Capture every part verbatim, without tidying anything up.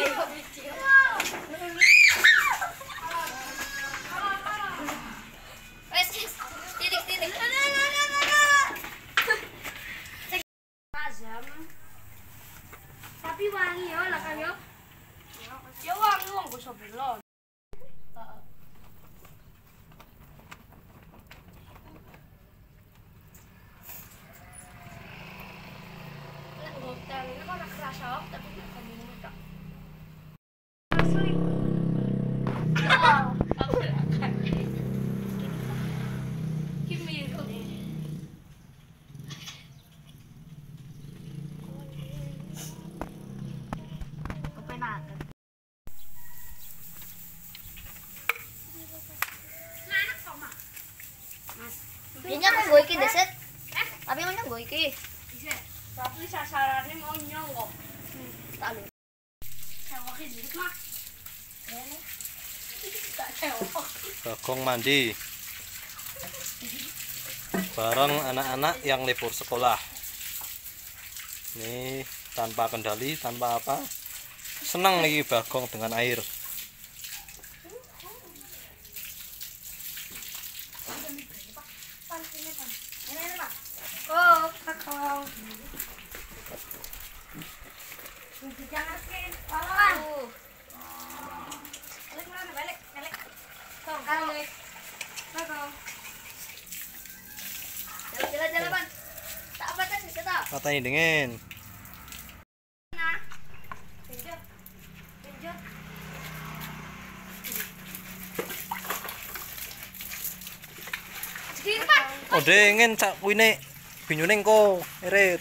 Wes, titik-titik. Azam. Tapi wangi yo lah kan yo. Ya wangi wong go sebelum. Heeh. Lek hotel ini kok ora kerasa tapi gak kamu tok. Asli. Oh, aku akan. Kimi nih. Kepenakan. Ini aku gue iki deset. Eh, tapi mana gue iki? Bisa. Tapi sasarannya mau nyongok. Tak lu. Cewek iki dikit mah. Ini. Tak cewek. Bagong mandi bareng anak-anak yang libur sekolah. Ini tanpa kendali, tanpa apa. Senang nih Bagong dengan air. Oh, kakak. Jangan sih, tolong. Balik mana? Balik, balik. Tong, balik. Kakak. Jalan, jalan, jalan, Pan. Tak apa tadi, kita. Katanya dingin. Nah. Pinjot. Pinjot. Segini, Pan. Oh dingin cak kuine binyune engko irit.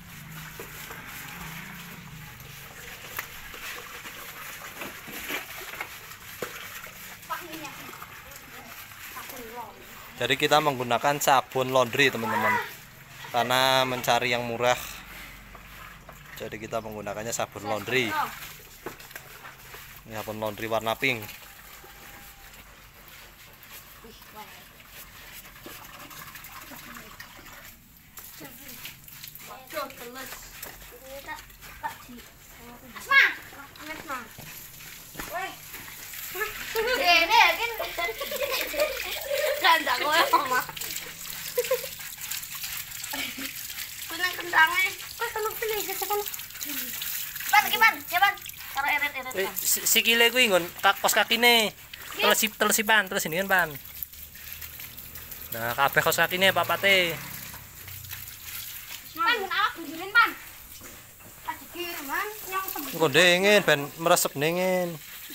Jadi kita menggunakan sabun laundry teman-teman, karena mencari yang murah. Jadi kita menggunakannya sabun laundry. Ini sabun laundry warna pink. Ganda gue mama. Kunang kentangnya. Kok sama pilih gitu kan. Pan gimana? Ya Pan. Taruh eret-eret. Eh, si- sikile kuwi nggon kak kos kakine. Telesi telesipan terus ini kan pan. Nah, kabeh kos kakine papate. Pan mun awak bujurin Pan. Tak dikirim Man yang sebut. Engko dingin ben meresep dingin.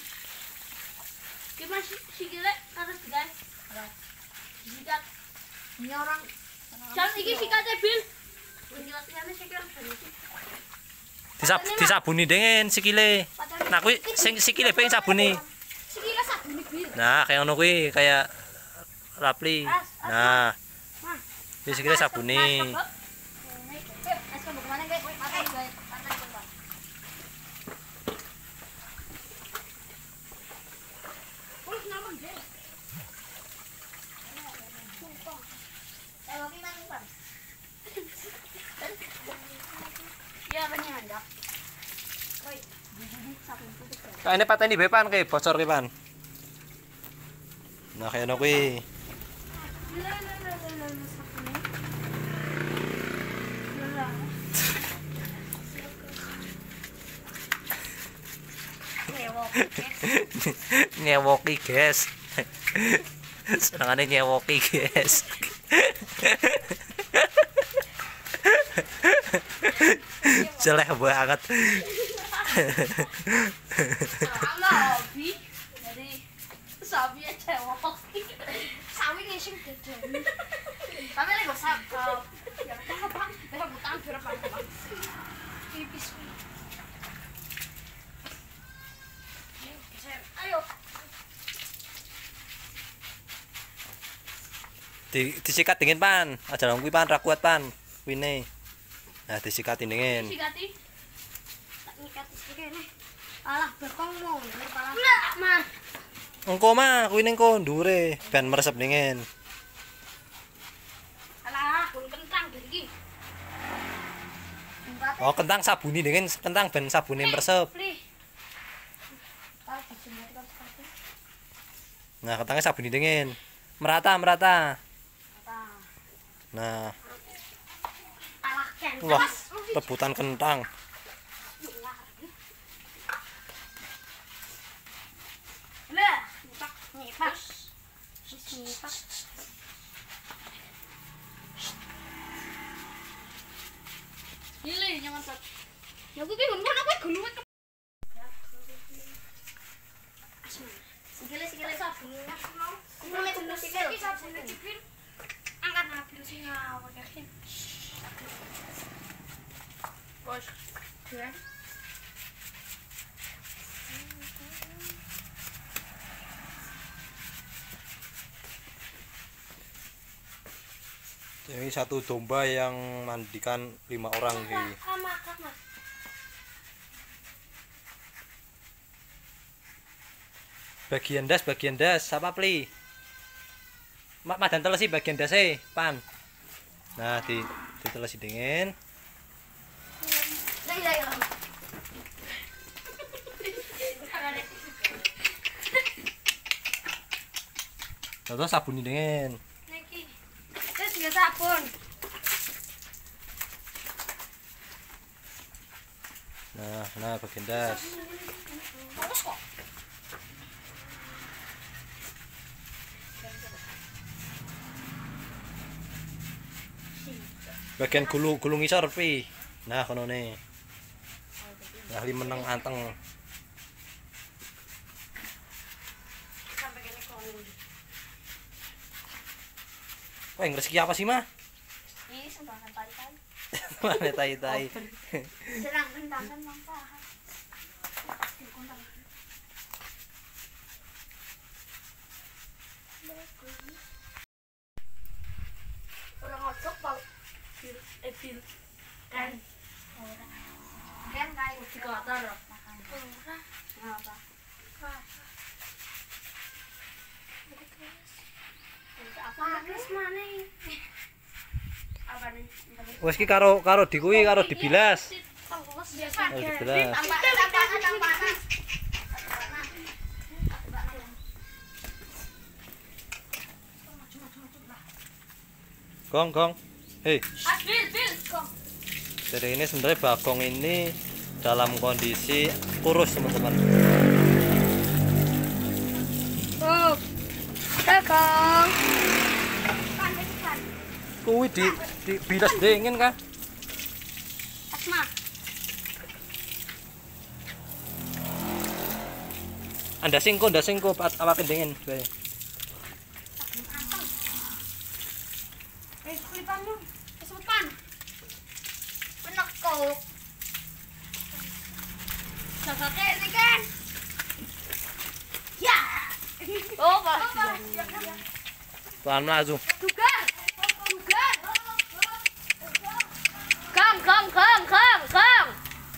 Gimana sih sikile harus guys. Sikat. Ini orang. Jangan iki sikatnya Bil. Penjelasannya sikil serius. Disab disabuni dingin sikile. Nah kuwi sing sikile pengen sabuni. Sikile sabuni Bil. Nah, kayak ngono kuwi kayak Rapli. Nah. Kuwi sikile sabuni. Kak ini pateni bae pan kayak bocor ki pan. Nah, kayak ngono kuwi. Nyewoki guys. Senengane nyewoki guys. Jelek banget. Sama hobi dari sapi cewek. Sawi ngising gede. Tapi lagi gosap. Ya apa? Dah butang berapa apa? Pipis. Ayo. Di disikat dingin pan. Aja nang kuwi pan ra kuat pan. Kuine. Nah, disikat dingin. Disikati. Tak ngikat iki kene. Alah bekong mau. Enggak, Mas. Engko mah kuwi ning ko ndure ben meresep dingin. Alah, kun kentang iki. Oh, kentang sabuni dingin, kentang ben sabune meresep. Nah, kentangnya sabun dingin. Merata, merata. Nah, wah, rebutan kentang. Lah, nyipak, nyipak. Nyipak. Gile jangan sak. Ya gue bingung kan aku geluwet. Sikile sikile sabunnya mau. Kumpulnya kumpul sikil. Iki sabunnya dipin. Angkat nabil sing awak yakin. Bos. Ya. Ini satu domba yang mandikan lima orang sih. Bagian das, bagian das, apa pli? Mak madan telesi bagian das e, pan. Nah, di ditelesi dingin. Terus sabun dingin. Terus juga sabun. Nah, nah bagian das. Bagus kok. Bagian gulu gulung isor pi. Nah, kono ne. Nah, li meneng anteng. Wah, yang rezeki apa sih, mah? Ini sembarangan tai-tai. Mana tai-tai. Serang kentangan manfaat. Orang ngocok bau bil eh bil kan kan kayu dikotor makan murah ngapa apa terus mana apa nih Wes ki karo karo dikuwi karo dibilas. biasa Karo dibilas. tambah tambah tambah panas. Gong gong. Hei. Bil bil kong. Jadi ini sebenarnya bagong ini dalam kondisi kurus, teman-teman. Oh. Bagong. Kuwi di dibilas dingin kan? Asma. Anda singko, anda singko apa dingin. Bae. Eh, kulipanmu kesupan. Penekuk. Sasate ini kan. Ya. Oh, Pak. Tuan maju. Dugar. Dugar. Kang, kang, kang, kang, kang.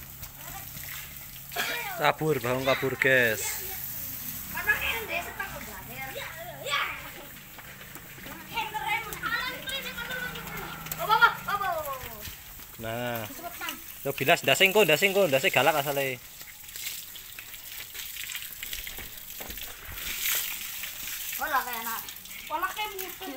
Kabur, bangun kabur, guys. Nah, yo bilas ndasing kok, ndasing kok, ndase galak asale. Olah kayak enak. Olah kayak mungkin.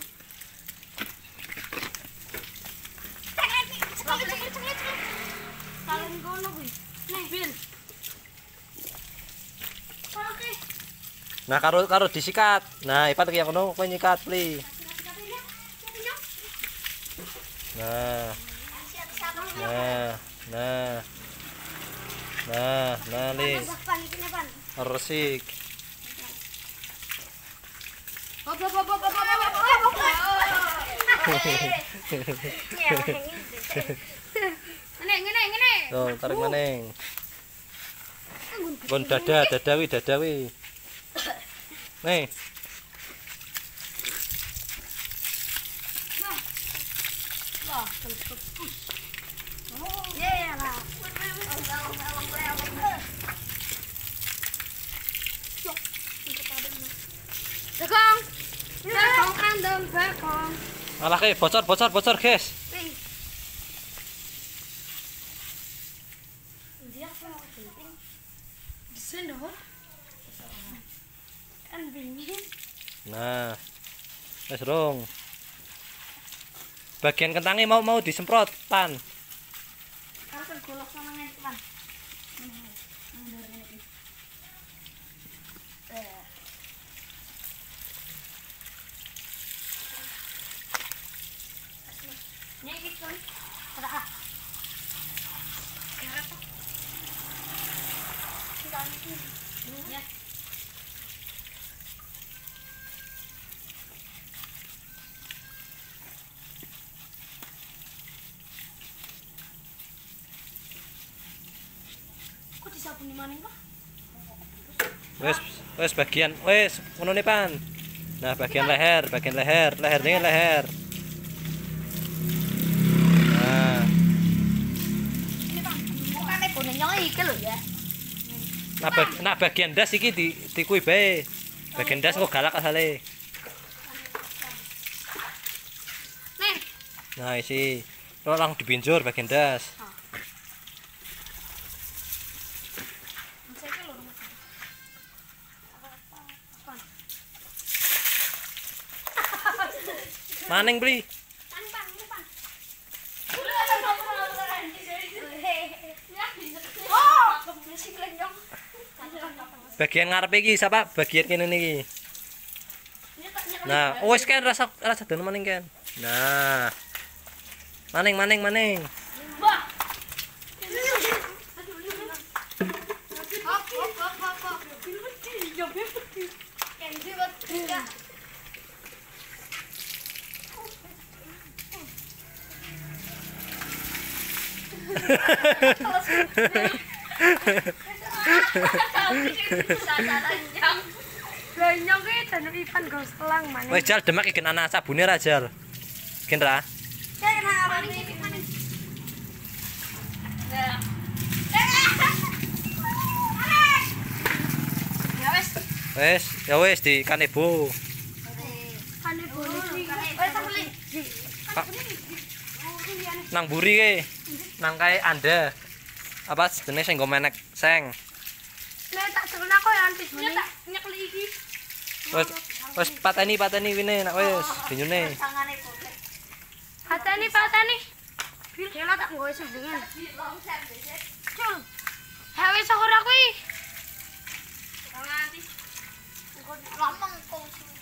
Ceklet, ceklet, ceklet, ceklet. Kalian gono kuwi. Nih, Bil. Olah kayak. Nah, karo karo disikat. Nah, ipat ki ngono kowe nyikat, Pli. Nah. Nah, nah. Nah, nah nih. Resik. Hop hop hop hop hop hop. Ngene ngene ngene. Tuh, tarik maneng. Gon dada, dadawi, dadawi. Nih. Wah, ya lah. Bekong. Bekong andem bekong. Alah ke bocor, bocor, bocor, guys. Dia apa mau penting? Di sini Kan dingin. Nah, wes rong. Bagian kentangnya mau mau disemprot pan. Harus golok sama ngene pan. Mundur ini. Eh. Ini gitu. Ada ah. Kerap. Kita ini. Ya. Kok disabuni maning kok? Wes wes bagian wes ngono nih pan. Nah, bagian leher, bagian leher, leher ini leher. Nah, Ini Bang, mukane bonenya iki lho ya. nah, bag, nah bagian das iki di di kuwi bae. Bagian das kok galak asale. Nih, Nah, isi langsung dibinjur bagian das. saya lho. Maning beli. Pan pan pan. Oh, masih kelenjong. Bagian ngarep iki siapa? Bagian kene niki. Nah, oh wis kan rasa rasa dono maning kan. Nah. Maning maning maning. Mbah. Hop hop hop hop hop. Yo bepeti. Kenji buat tiga. Lah nyong ki dan Ipan go selang maneh. Wis jal demak iki ana sabune ra jal. Gen ra. Saya kena apa nih? Ya. Ya wes. Wis, ya wis di kanebo. Kan boleh iki. Eh, tak beli. Nang buri ke. Nang kae Anda. Apa jenenge sing nggo menek seng. Nek tak seneng aku ya anti Ini tak nyekli iki. Wis wis pateni pateni wine nak wis dinyune. Tangane boleh. Pateni pateni. Kela tak nggoe sendingan. Long set besek. Cul. Ha wis ora kuwi. Tangan nanti. Kok lama kau